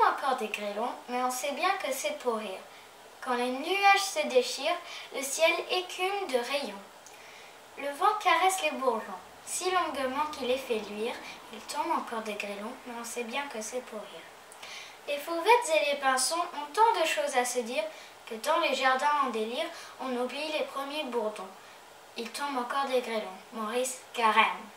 encore des grêlons, mais on sait bien que c'est pour rire. Quand les nuages se déchirent, le ciel écume de rayons. Le vent caresse les bourgeons, si longuement qu'il les fait luire. Il tombe encore des grêlons, mais on sait bien que c'est pour rire. Les fauvettes et les pinsons ont tant de choses à se dire que dans les jardins en délire, on oublie les premiers bourdons. Il tombe encore des grêlons. Maurice Carême.